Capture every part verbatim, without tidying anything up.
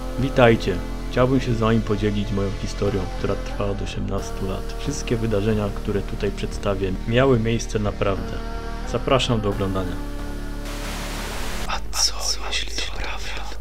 Witajcie! Chciałbym się z Wami podzielić moją historią, która trwa od osiemnastu lat. Wszystkie wydarzenia, które tutaj przedstawię, miały miejsce naprawdę. Zapraszam do oglądania. A co, A co jeśli to prawda?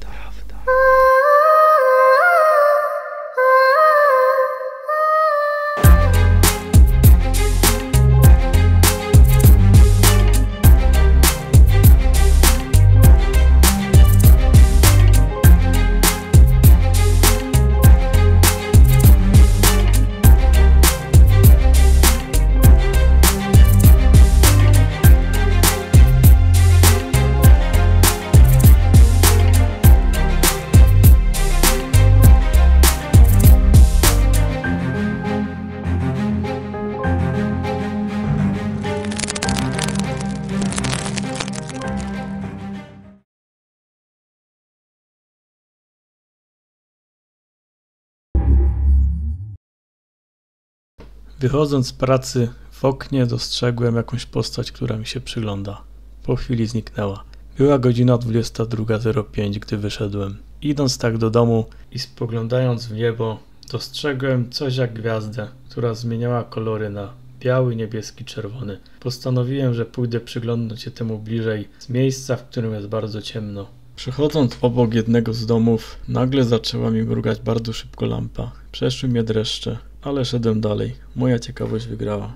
Wychodząc z pracy, w oknie dostrzegłem jakąś postać, która mi się przygląda. Po chwili zniknęła. Była godzina dwudziesta druga zero pięć, gdy wyszedłem. Idąc tak do domu i spoglądając w niebo, dostrzegłem coś jak gwiazdę, która zmieniała kolory na biały, niebieski, czerwony. Postanowiłem, że pójdę przyglądnąć się temu bliżej, z miejsca, w którym jest bardzo ciemno. Przechodząc obok jednego z domów, nagle zaczęła mi mrugać bardzo szybko lampa. Przeszły mnie dreszcze, ale szedłem dalej. Moja ciekawość wygrała.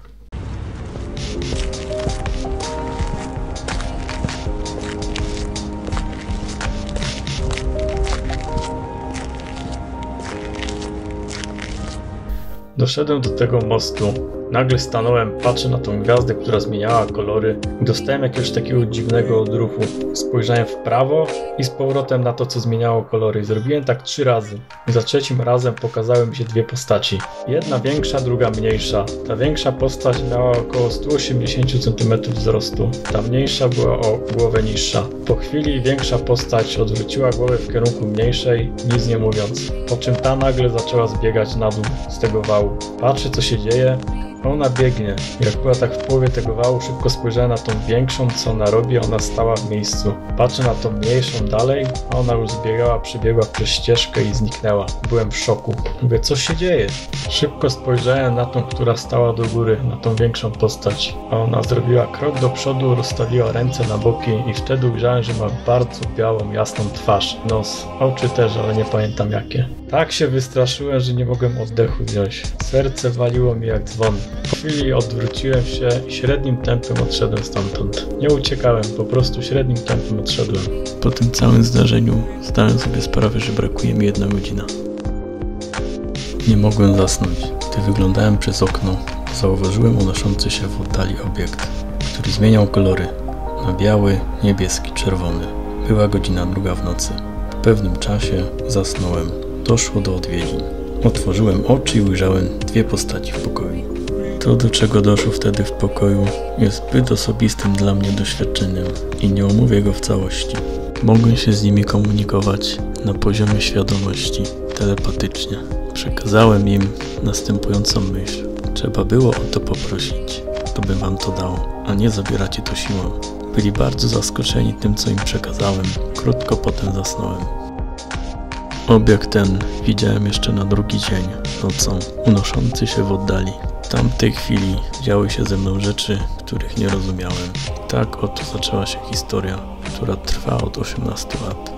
Doszedłem do tego mostu. Nagle stanąłem, patrzę na tą gwiazdę, która zmieniała kolory i dostałem jakiegoś takiego dziwnego odruchu. Spojrzałem w prawo i z powrotem na to, co zmieniało kolory. Zrobiłem tak trzy razy. I za trzecim razem pokazały mi się dwie postaci. Jedna większa, druga mniejsza. Ta większa postać miała około sto osiemdziesiąt centymetrów wzrostu. Ta mniejsza była o głowę niższa. Po chwili większa postać odwróciła głowę w kierunku mniejszej, nic nie mówiąc. Po czym ta nagle zaczęła zbiegać na dół z tego wału. Patrzę, co się dzieje. Ona biegnie. Jak była tak w połowie tego wału, szybko spojrzałem na tą większą, co ona robi, ona stała w miejscu. Patrzę na tą mniejszą dalej, a ona już zbiegała, przebiegła przez ścieżkę i zniknęła. Byłem w szoku. Mówię, co się dzieje? Szybko spojrzałem na tą, która stała do góry, na tą większą postać. A ona zrobiła krok do przodu, rozstawiła ręce na boki i wtedy ujrzałem, że ma bardzo białą, jasną twarz. Nos, oczy też, ale nie pamiętam jakie. Tak się wystraszyłem, że nie mogłem oddechu wziąć. Serce waliło mi jak dzwon. Po chwili odwróciłem się i średnim tempem odszedłem stamtąd. Nie uciekałem, po prostu średnim tempem odszedłem. Po tym całym zdarzeniu zdałem sobie sprawę, że brakuje mi jedna godzina. Nie mogłem zasnąć. Gdy wyglądałem przez okno, zauważyłem unoszący się w oddali obiekt, który zmieniał kolory na biały, niebieski, czerwony. Była godzina druga w nocy. Po pewnym czasie zasnąłem. Doszło do odwiedzin. Otworzyłem oczy i ujrzałem dwie postaci w pokoju. To, do czego doszło wtedy w pokoju, jest zbyt osobistym dla mnie doświadczeniem i nie omówię go w całości. Mogłem się z nimi komunikować na poziomie świadomości, telepatycznie. Przekazałem im następującą myśl. Trzeba było o to poprosić, to bym wam to dał, a nie zabieracie to siłą. Byli bardzo zaskoczeni tym, co im przekazałem. Krótko potem zasnąłem. Obiekt ten widziałem jeszcze na drugi dzień, nocą, unoszący się w oddali. W tamtej chwili działy się ze mną rzeczy, których nie rozumiałem. Tak oto zaczęła się historia, która trwa od osiemnastu lat.